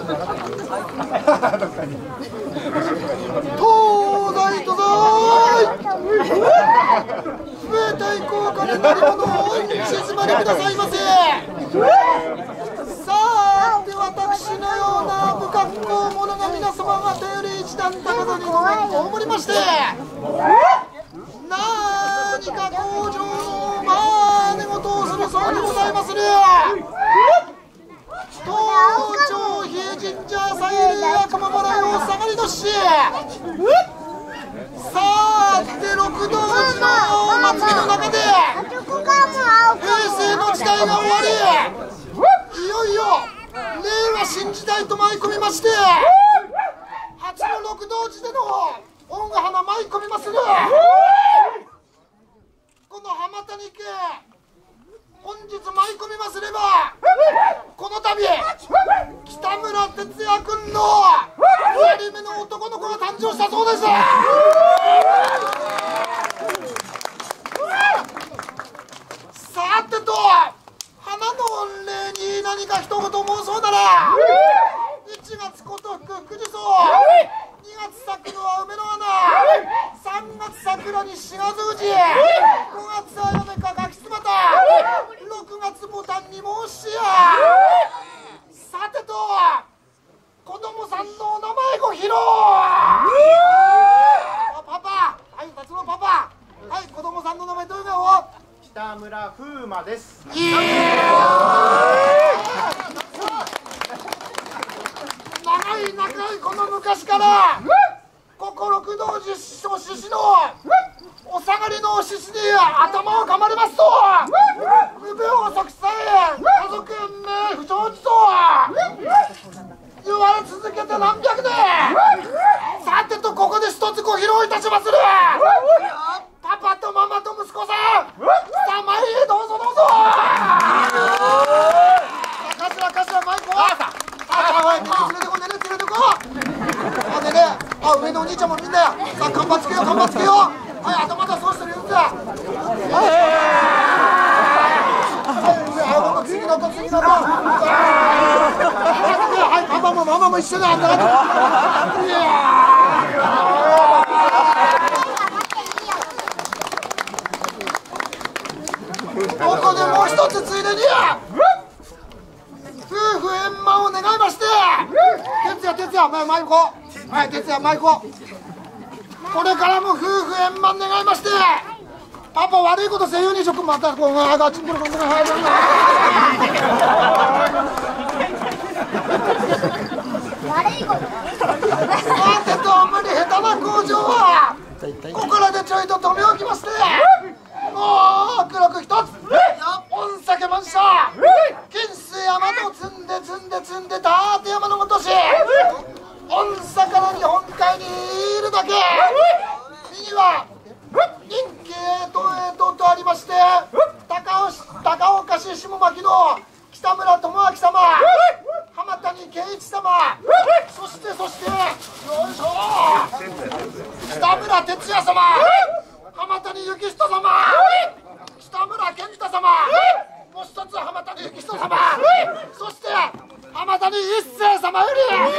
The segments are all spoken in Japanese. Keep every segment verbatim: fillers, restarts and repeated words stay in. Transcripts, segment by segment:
東西対効果の乗り物を静まりくださいませ。さあ、で私のような不格好者が皆様方より一段高さに登りまして、何か工場の真似事をするそうにございまする。東長比叡神社祭礼鎌原よ下がりのし、さあで六道寺の祭りの中で平成の時代が終わり、いよいよ令和新時代と舞い込みまして、八の六道寺での音が花舞い込みまする。この浜谷家本日舞い込みますれば、この度北村哲也君のふたりめの男の子が誕生したそうです。さてと、花の御礼に何か一言申そうなら、いちがつことふく福寿草、にがつ咲くのは梅の花、さんがつ桜に四月藤、ごがつあやめかガキツバタ、ろくがつボタンに申しや。さてと、子供さんのお名前ご披露。パパ、はい、達郎パパ、はい、子供さんの名前どういうの？ 北村風磨です。 いい長い長いこの昔からここ六道寺師匠獅子のお下がりの獅子に頭を噛まれますと、無病息災、家族延命不祥事と言われ続けて何百年。さてと、ここで一つご披露いたしまする。パパとママと息子さん、さあ前へどうぞどうぞ。頭頭マイクはああ、おい、連れてこい、連れてこい、連れてこい。あ、でね、あ、上のお兄ちゃんもみんなや。さあ、看板つけよう、看板つけよう。はい、頭だ、そうしてるよ。はい、次のと、次のと。はい、パパもママも一緒だ。いやここでもう一つついでに夫婦円満を願いまして、哲也哲也前前行こう。はい、哲也前行こう。これからも夫婦円満願いまして、パパ悪いことせんようにしょくまたこうあがちんころこんなはい悪いことさてと、あんまり下手な工場はここらでちょいと止め置きまして、もう黒く一つ御酒満車金水山と積んで積んで積んでたて山のごとし、御酒の日本海にいるだけ右は人気へとへととありまして、高岡高岡市下牧の北村智明様、浜谷圭一様、そしてそしてよいしょ北村哲也様、浜谷幸人様、北村健太様、もう一つ浜谷幸人様、そして浜谷一生様より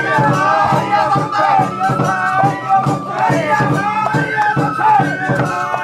Yeah.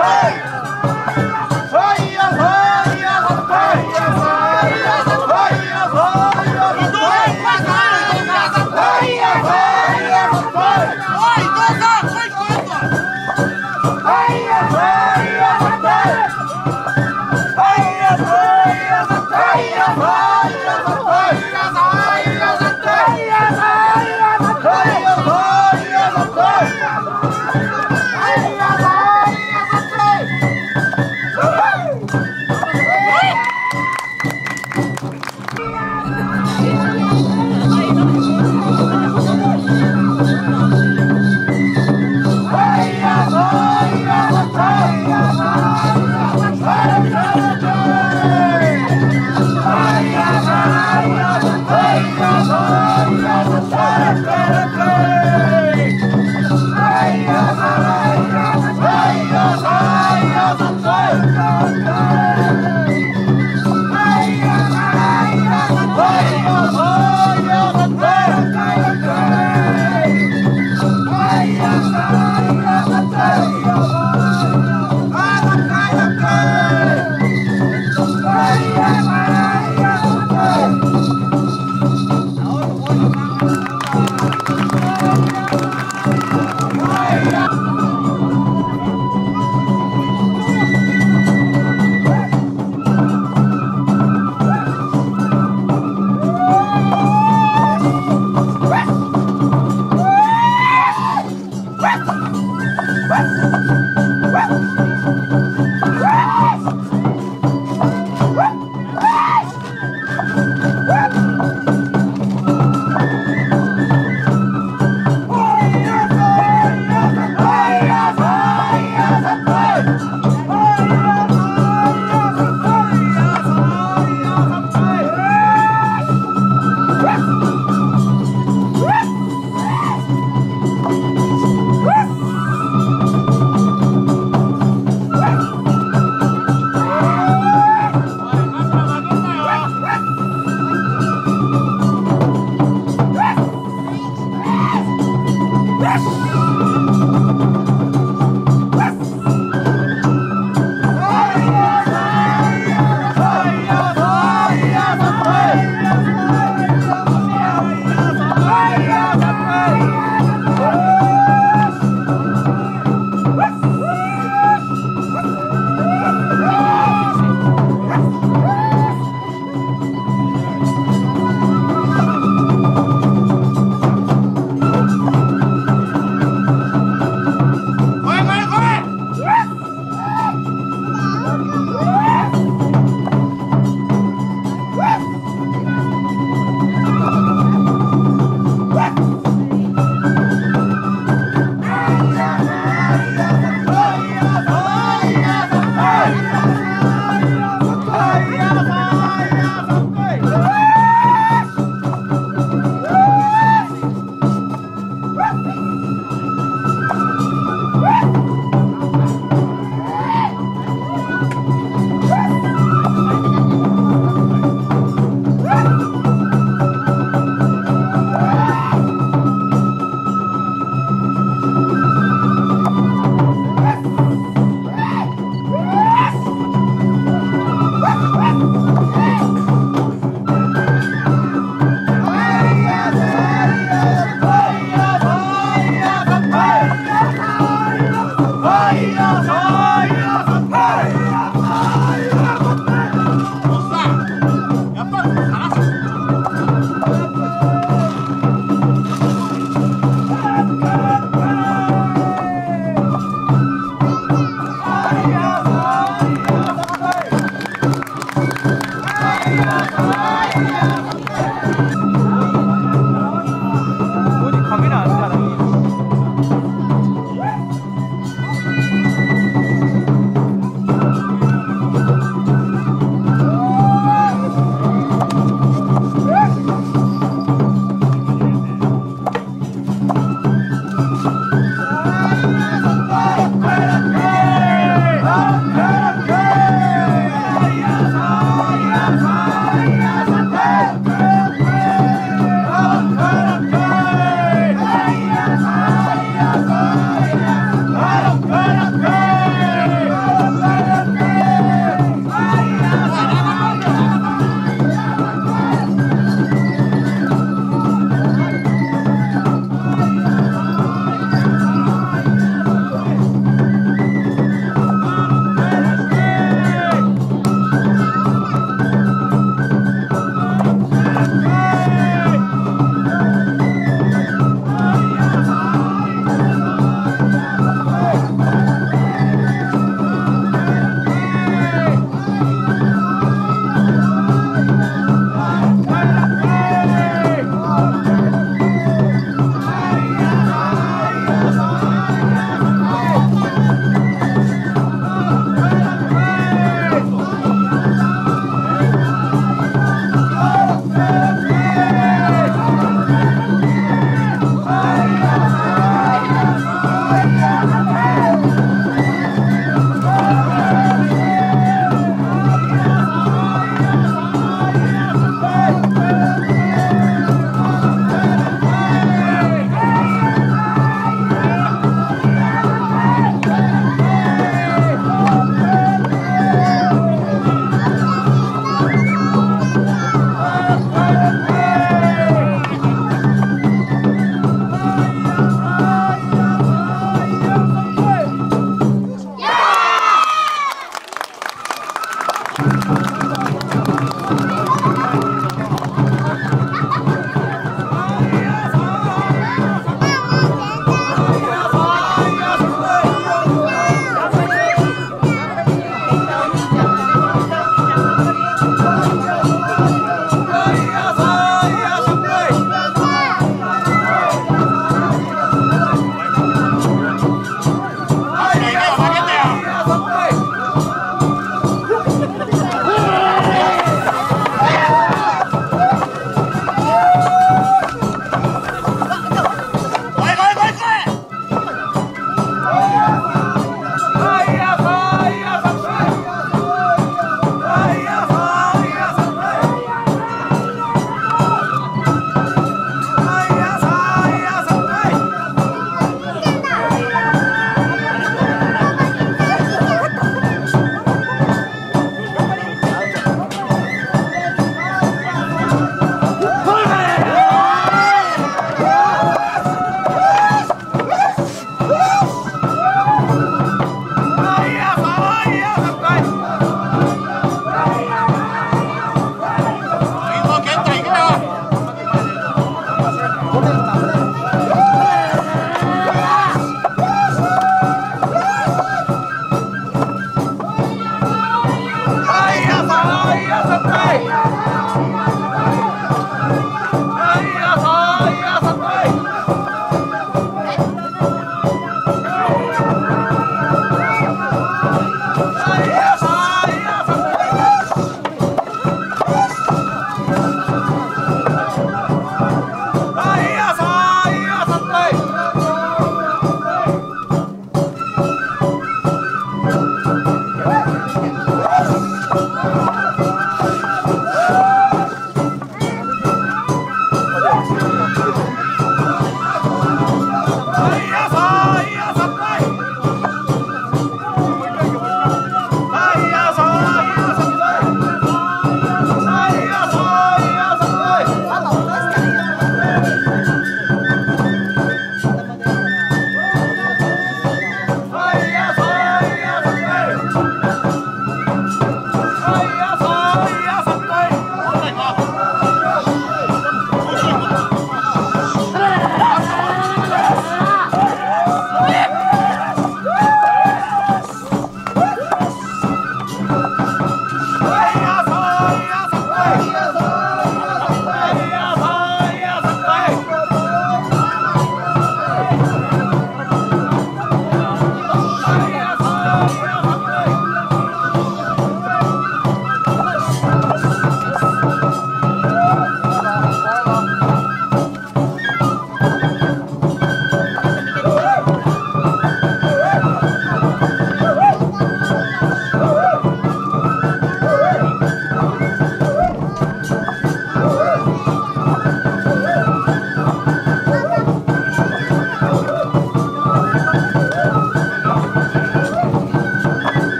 カメラあるからいい。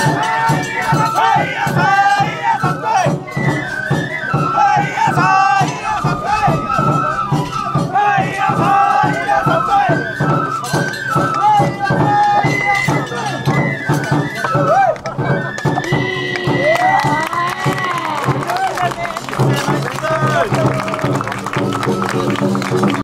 ー